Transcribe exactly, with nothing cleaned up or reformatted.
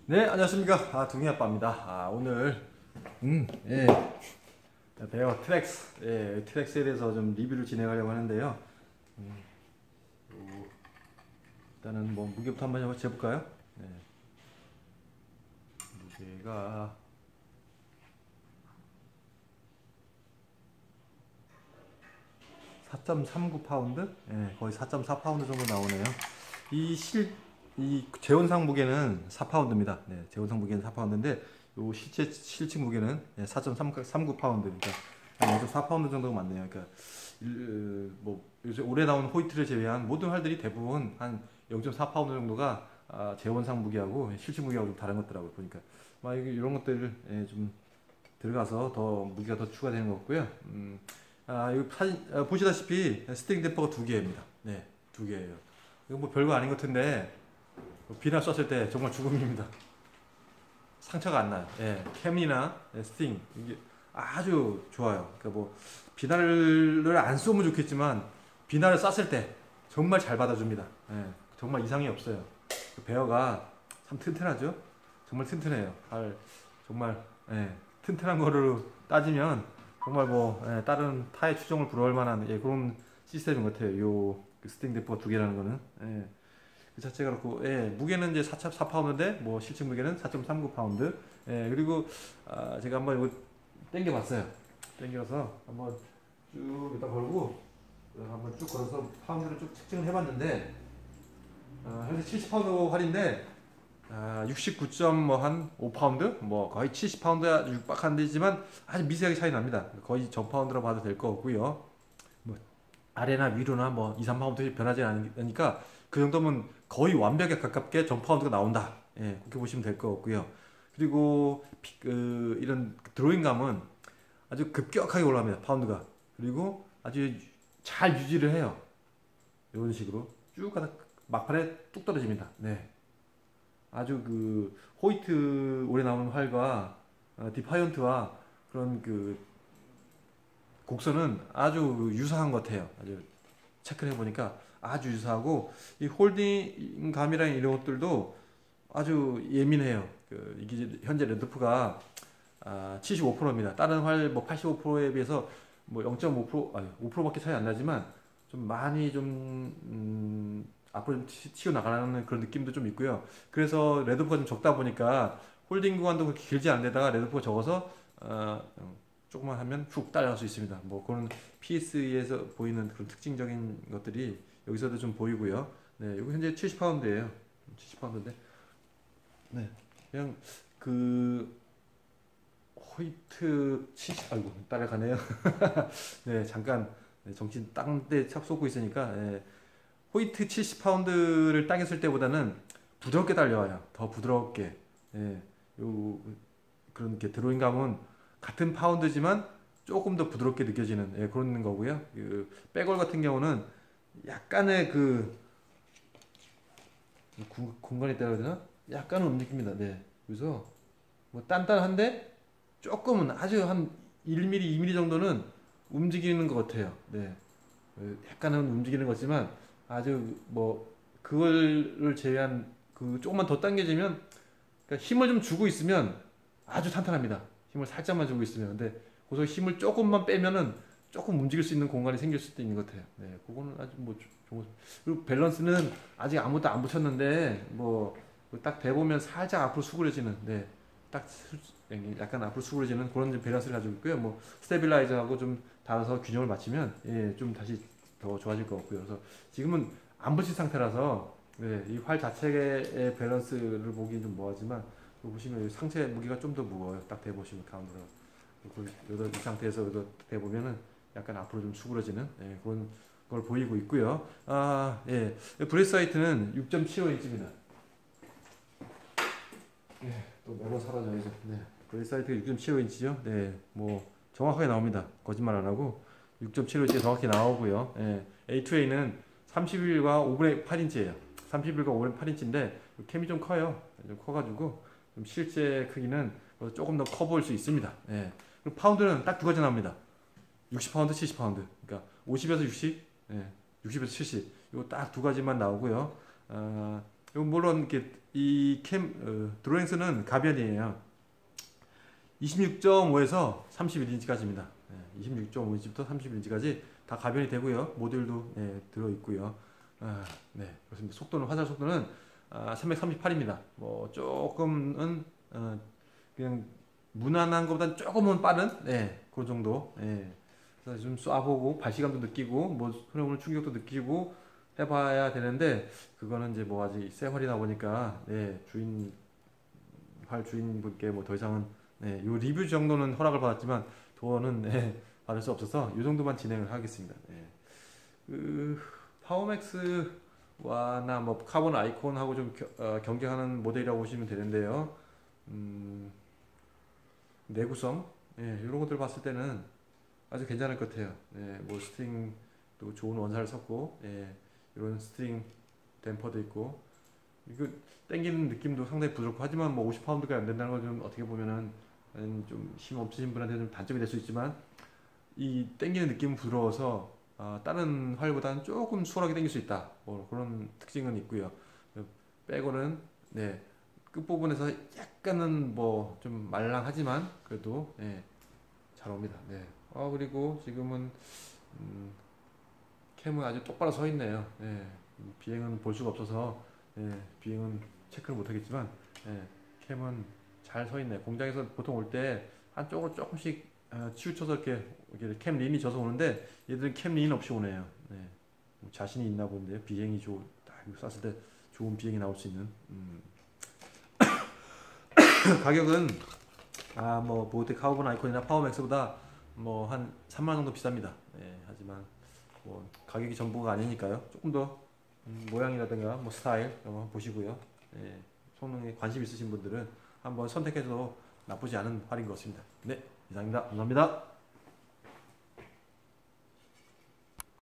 네, 안녕하십니까. 아, 둥이 아빠입니다. 아, 오늘, 음, 예, 베어 트랙스, 예, 트랙스에 대해서 좀 리뷰를 진행하려고 하는데요. 음, 요, 일단은 뭐, 무게부터 한번 재볼까요? 네, 무게가 사 점 삼구 파운드? 예, 거의 사 점 사 파운드 정도 나오네요. 이 실, 이 재원상 무게는 사 파운드입니다. 네, 재원상 무게는 사 파운드인데, 요 실제 실측 무게는 사 점 삼구 파운드입니다. 한 영 점 사 파운드 정도가 맞네요. 그러니까 일, 뭐 요새 올해 나온 호이트를 제외한 모든 활들이 대부분 한 영 점 사 파운드 정도가 아, 재원상 무게하고 실측 무게하고 좀 다른 것더라고요. 보니까 막 이런 것들을 예, 좀 들어가서 더 무게가 더 추가되는 것 같고요. 음, 아, 이 사진 아, 보시다시피 스팅 댐퍼가 두 개입니다. 네, 두 개예요. 이거 뭐 별거 아닌 것 같은데 뭐 비날 쐈을 때 정말 죽음입니다. 상처가 안 나요. 예, 캠이나 예, 스팅 이게 아주 좋아요. 그러니까 뭐 비날을 안 쏘면 좋겠지만 비날을 쐈을 때 정말 잘 받아줍니다. 예, 정말 이상이 없어요. 그 베어가 참 튼튼하죠. 정말 튼튼해요. 발 정말 예, 튼튼한 거를 따지면 정말 뭐 예, 다른 타의 추종을 불허할 만한 예, 그런 시스템인 것 같아요. 요 스팅 대포가 두 개라는 거는. 예. 그 자체가 그렇고, 예, 무게는 이제 사 점 사 파운드인데, 뭐, 실제 무게는 사 점 삼구 파운드. 예, 그리고, 아, 제가 한번 이거 당겨봤어요. 당겨서 한번 쭉 일단 걸고, 어, 한번 쭉 걸어서 파운드를 쭉 측정을 해봤는데, 어, 현재 칠십 파운드 활인데, 아, 육십구 점 한 오 파운드? 뭐, 거의 칠십 파운드에 육박한 데지만 아주 미세하게 차이 납니다. 거의 전 파운드로 봐도 될 것 같고요. 뭐, 아래나 위로나 뭐 이, 삼 파운드 변하지 않으니까 그 정도면 거의 완벽에 가깝게 전 파운드가 나온다. 예, 그렇게 보시면 될 것 같고요. 그리고 피- 그, 이런 드로잉감은 아주 급격하게 올라갑니다. 파운드가. 그리고 아주 잘 유지를 해요. 이런 식으로 쭉 가다 막판에 뚝 떨어집니다. 네. 아주 그 호이트 올해 나오는 활과 어, 디파이언트와 그런 그 곡선은 아주 유사한 것 같아요. 아주 체크를 해보니까 아주 유사하고 이 홀딩감이랑 이런 것들도 아주 예민해요. 그 이게 현재 레드프가 아, 칠십오 퍼센트입니다. 다른 활 뭐 팔십오 퍼센트에 비해서 뭐 영 점 오 퍼센트 아니 오 퍼센트밖에 차이 안 나지만 좀 많이 좀 음, 앞으로 좀 튀- 튀어나가는 그런 느낌도 좀 있고요. 그래서 레드프가 좀 적다 보니까 홀딩 구간도 그렇게 길지 않은 데다가 레드프가 적어서 어, 조금만 하면 훅 따라갈 수 있습니다. 뭐 그런 피에스에서 보이는 그런 특징적인 것들이 여기서도 좀 보이고요. 네, 여기 현재 칠십 파운드예요. 칠십 파운드인데, 네, 그냥 그 호이트 칠십, 아이고 따라가네요. 네, 잠깐 네, 정신 땅대 착 쏟고 있으니까 네, 호이트 칠십 파운드를 당했을 때보다는 부드럽게 달려와요. 더 부드럽게. 예, 요 그런 게 드로잉감은 같은 파운드지만 조금 더 부드럽게 느껴지는 예, 그런 거고요. 그 백월 같은 경우는 약간의 그 구- 공간이 있다고 해야 되나? 약간은 움직입니다. 네. 그래서 뭐 단단한데 조금은 아주 한 일 밀리미터, 이 밀리미터 정도는 움직이는 것 같아요. 네. 그 약간은 움직이는 거지만 아주 뭐 그거를 제외한 그 조금만 더 당겨지면 그러니까 힘을 좀 주고 있으면 아주 탄탄합니다. 힘을 살짝만 주고 있으면. 근데 거기서 힘을 조금만 빼면은 조금 움직일 수 있는 공간이 생길 수도 있는 것 같아요. 네, 그거는 아주 뭐 좋은. 그리고 밸런스는 아직 아무것도 안 붙였는데 뭐 딱 대보면 살짝 앞으로 수그러지는, 네, 딱 수- 약간 앞으로 수그러지는 그런 좀 밸런스를 가지고 있고요. 뭐 스테빌라이저하고 좀 닿아서 균형을 맞추면 예, 좀 다시 더 좋아질 것 같고요. 그래서 지금은 안 붙인 상태라서 네, 이 활 자체의 밸런스를 보기엔 좀 뭐하지만 여기 보시면 상체 무게가 좀 더 무거워요. 딱 대보시면 가운데로 이 상태에서 이거 대보면은 약간 앞으로 좀 수그러지는 예, 그런 걸 보이고 있고요. 아, 예, 브레스 사이트는 육 점 칠오 인치입니다. 예, 또 매번 사라져야죠. 네, 브레스 사이트가 육 점 칠오 인치죠. 네, 뭐 정확하게 나옵니다. 거짓말 안 하고 육 점 칠오 인치 정확히 나오고요. 예, 에이 투 에이는 삼십일과 오분의 팔 인치예요. 삼십일과 오분의 팔 인치인데 캠이 좀 커요. 좀 커가지고 좀 실제 크기는 조금 더 커 보일 수 있습니다. 예. 그리고 파운드는 딱 두 가지 나옵니다. 육십 파운드, 칠십 파운드. 그러니까 오십에서 육십, 예, 육십에서 칠십. 이거 딱 두 가지만 나오고요. 어, 이거 물론 이렇게 이 캠 어, 드로잉스는 가변이에요. 이십육 점 오에서 삼십일 인치까지입니다. 예, 이십육 점 오 인치부터 삼십일 인치까지 다 가변이 되고요. 모듈도 예, 들어 있고요. 아, 네, 그렇습니다. 속도는 화살 속도는 아, 삼백삼십팔입니다. 뭐 조금은 어, 그냥 무난한 것보다는 조금은 빠른 예, 그 정도. 예. 그래서 좀 쏴보고 발시감도 느끼고 뭐 흐름을 충격도 느끼고 해봐야 되는데 그거는 이제 뭐 아직 새 활이다 보니까 예, 주인 활 주인분께 뭐 더 이상은 네, 요 리뷰 정도는 허락을 받았지만 도어는 네, 받을 수 없어서 이 정도만 진행을 하겠습니다. 네. 그 파워맥스와나 뭐 카본 아이콘하고 좀 겨, 어, 경쟁하는 모델이라고 보시면 되는데요. 음, 내구성 예, 이런 것들 봤을 때는 아주 괜찮을 것 같아요. 예, 뭐 스트링도 좋은 원사를 썼고 예, 이런 스트링 댐퍼도 있고 이거 땡기는 느낌도 상당히 부드럽고 하지만 뭐 오십 파운드가 안 된다는 걸 좀 어떻게 보면은 좀 힘 없으신 분한테 좀 단점이 될 수 있지만 이 땡기는 느낌은 부드러워서 어, 다른 활보다는 조금 수월하게 땡길 수 있다. 뭐 그런 특징은 있고요. 빼고는 네, 끝부분에서 약간은 뭐 좀 말랑하지만 그래도 네, 잘 옵니다. 네. 아 그리고 지금은 음, 캠은 아주 똑바로 서 있네요. 네. 비행은 볼 수가 없어서 네, 비행은 체크를 못 하겠지만 네, 캠은 잘 서 있네. 공장에서 보통 올 때 한쪽으로 조금씩 어, 치우쳐서 이렇게, 이렇게 캠 린이 져서 오는데 얘들은 캠 린 없이 오네요. 네. 뭐 자신이 있나 본데요. 비행이 좋, 딱 쐈을 때 좋은 비행이 나올 수 있는. 음. 가격은 아 뭐 보트 카우본 아이콘이나 파워맥스보다 뭐 한 삼만 원 정도 비쌉니다. 네, 하지만 뭐 가격이 전부가 아니니까요. 조금 더 음, 모양이라든가 뭐 스타일 이런 거 한번 보시고요. 네, 성능에 관심 있으신 분들은 한번 선택해도 나쁘지 않은 활인 것 같습니다. 네, 이상입니다. 감사합니다.